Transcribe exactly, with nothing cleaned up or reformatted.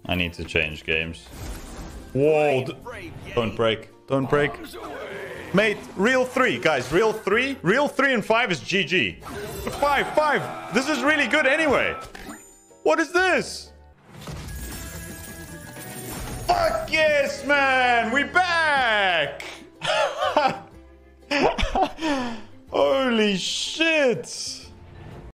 I need to change games. Whoa. Don't break. Don't break. Mate, real three, guys. Real three. Real three and five is G G. Five, five. This is really good anyway. What is this? Fuck yes, man. We back. Holy shit.